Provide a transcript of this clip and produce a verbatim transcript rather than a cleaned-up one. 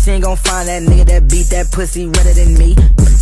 she ain't gon' find that nigga that beat that pussy redder than me.